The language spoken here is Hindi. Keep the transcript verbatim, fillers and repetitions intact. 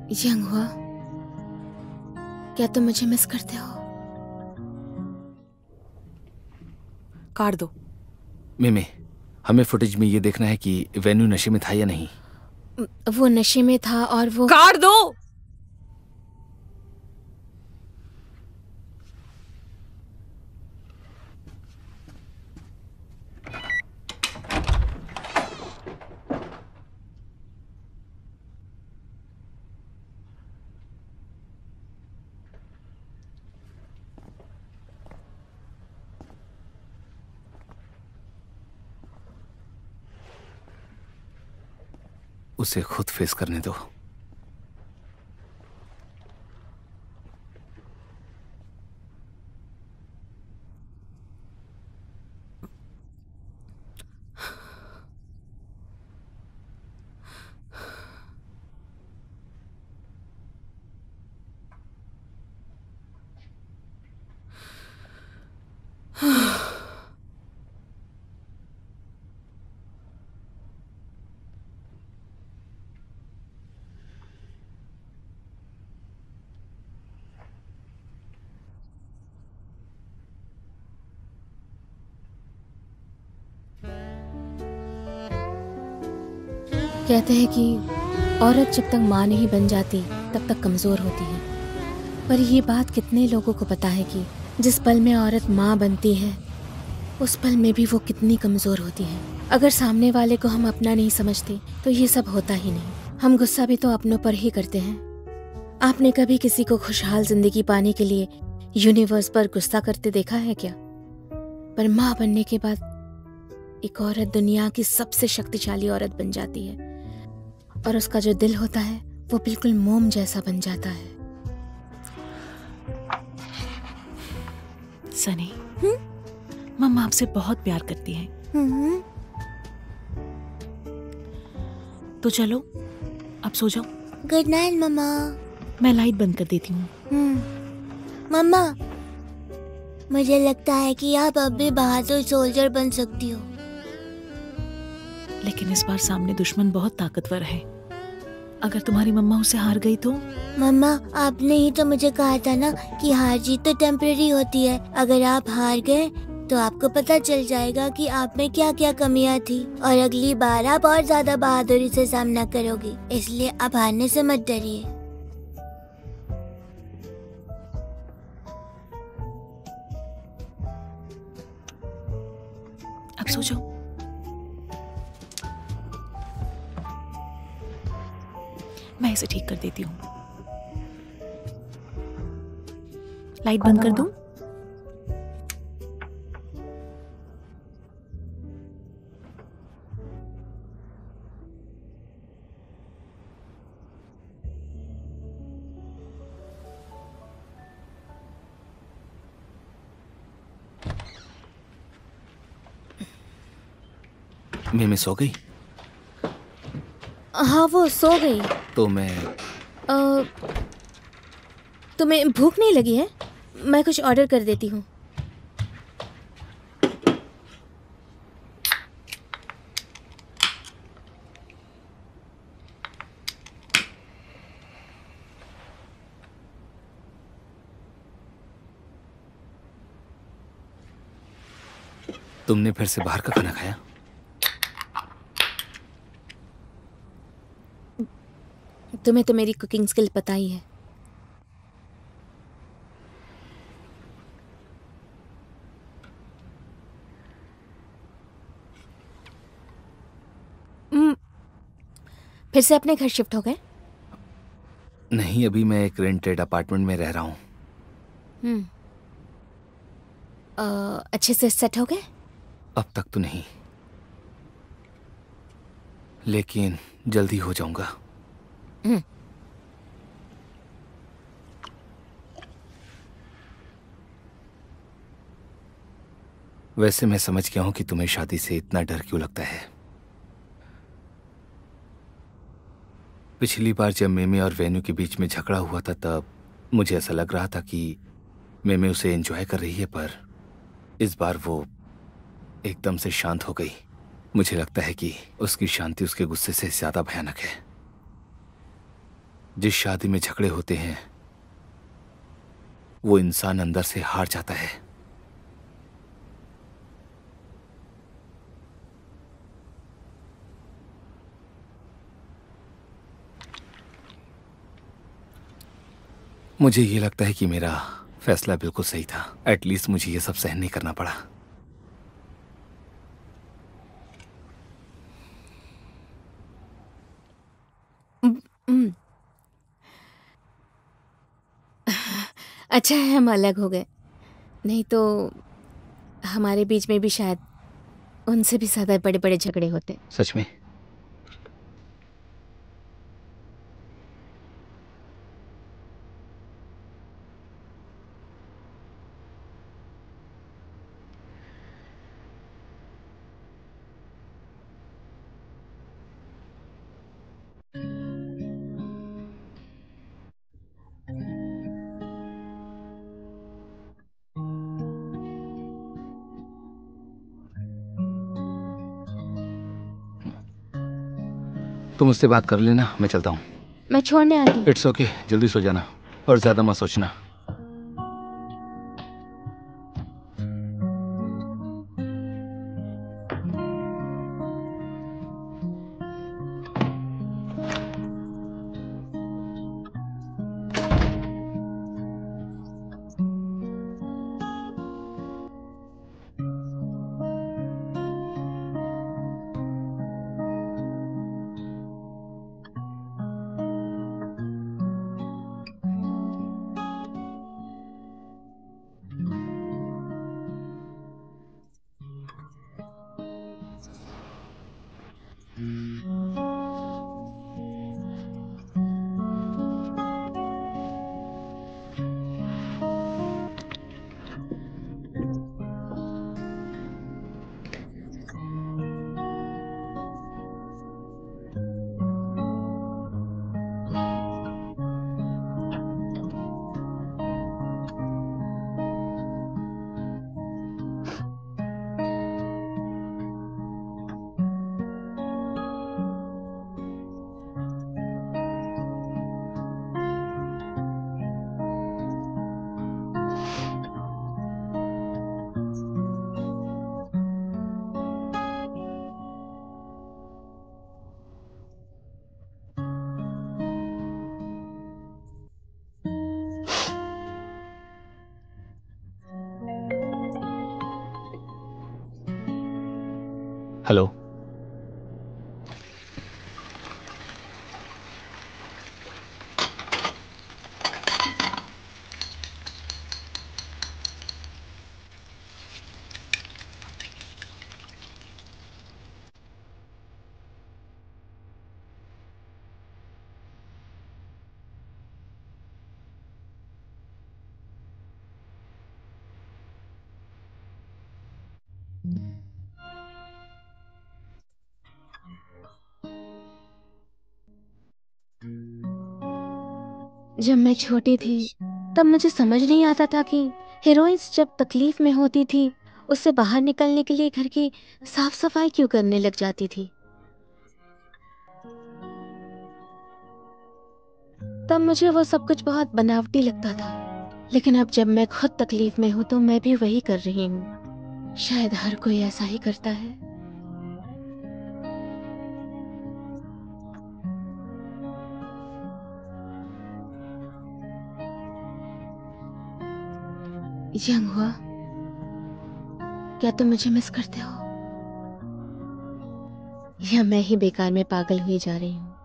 यंग हुआ, क्या तुम मुझे मिस करते हो? काट दो। मिमी, हमें फुटेज में ये देखना है कि वेन्यू नशे में था या नहीं। वो नशे में था और वो काट दो। उसे खुद फेस करने दो। कहते हैं कि औरत जब तक माँ नहीं बन जाती तब तक कमजोर होती है, पर ये बात कितने लोगों को पता है कि जिस पल में औरत माँ बनती है उस पल में भी वो कितनी कमजोर होती है। अगर सामने वाले को हम अपना नहीं समझते तो ये सब होता ही नहीं। हम गुस्सा भी तो अपनों पर ही करते हैं। आपने कभी किसी को खुशहाल जिंदगी पाने के लिए यूनिवर्स पर गुस्सा करते देखा है क्या? पर माँ बनने के बाद एक औरत दुनिया की सबसे शक्तिशाली औरत बन जाती है और उसका जो दिल होता है वो बिल्कुल मोम जैसा बन जाता है। सनी, मम्मा आपसे बहुत प्यार करती है। तो चलो अब सो जाओ। गुड नाइट मम्मा। मैं लाइट बंद कर देती हूँ। मम्मा, मुझे लगता है कि आप अब भी बहादुर सोल्जर बन सकती हो। लेकिन इस बार सामने दुश्मन बहुत ताकतवर है। अगर तुम्हारी मम्मा उसे हार गई तो? मम्मा, आपने ही तो मुझे कहा था ना कि हार जीत तो टेम्परेरी होती है। अगर आप हार गए तो आपको पता चल जाएगा कि आप में क्या क्या कमियां थी और अगली बार आप और ज्यादा बहादुरी से सामना करोगी। इसलिए आप हारने से मत डरिए। अब सो जाओ। मैं इसे ठीक कर देती हूँ। लाइट बंद कर दूं? मिमी सो गई? हाँ, वो सो गई। तो मैं आ, तुम्हें भूख नहीं लगी है? मैं कुछ ऑर्डर कर देती हूँ। तुमने फिर से बाहर का खाना खाया? तुम्हें तो मेरी कुकिंग स्किल पता ही है। फिर से अपने घर शिफ्ट हो गए? नहीं, अभी मैं एक रेंटेड अपार्टमेंट में रह रहा हूँ। हम्म अच्छे से सेट हो गए? अब तक तो नहीं, लेकिन जल्दी हो जाऊंगा। हम्म वैसे मैं समझ गया हूं कि तुम्हें शादी से इतना डर क्यों लगता है। पिछली बार जब मेमे और वेन्यू के बीच में झगड़ा हुआ था तब मुझे ऐसा लग रहा था कि मेमे उसे एंजॉय कर रही है, पर इस बार वो एकदम से शांत हो गई। मुझे लगता है कि उसकी शांति उसके गुस्से से ज्यादा भयानक है। जिस शादी में झगड़े होते हैं वो इंसान अंदर से हार जाता है। मुझे ये लगता है कि मेरा फैसला बिल्कुल सही था। एटलीस्ट मुझे ये सब सहन नहीं करना पड़ा। अच्छा है हम अलग हो गए, नहीं तो हमारे बीच में भी शायद उनसे भी ज्यादा बड़े बड़े झगड़े होते। सच में? तुम उससे बात कर लेना, मैं चलता हूँ। मैं छोड़ने आ रही। इट्स ओके, जल्दी सो जाना और ज्यादा मत सोचना। हेलो। जब मैं छोटी थी तब मुझे समझ नहीं आता था कि हीरोइंस जब तकलीफ में होती थी उससे बाहर निकलने के लिए घर की साफ सफाई क्यों करने लग जाती थी। तब मुझे वो सब कुछ बहुत बनावटी लगता था, लेकिन अब जब मैं खुद तकलीफ में हूं तो मैं भी वही कर रही हूँ। शायद हर कोई ऐसा ही करता है। यंग हुआ, क्या तुम मुझे मिस करते हो या मैं ही बेकार में पागल हुई जा रही हूँ?